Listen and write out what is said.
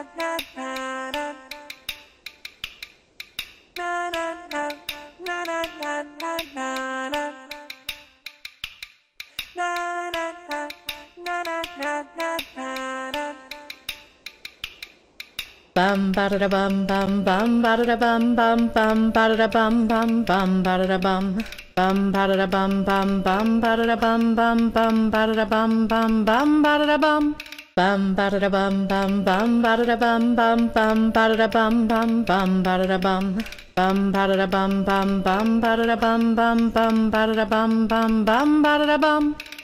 Bum ba da bum bum bum ba da bum bum bum ba da bum bum bum ba da bum ba da bum bum bum ba da bum bum bum ba da bum bum bum ba da bum ba da bum bum bum ba da bum bum bum ba da bum bum bum ba da bum ba da bum bum bum ba da bum bum bum ba da bum bum bum ba da bum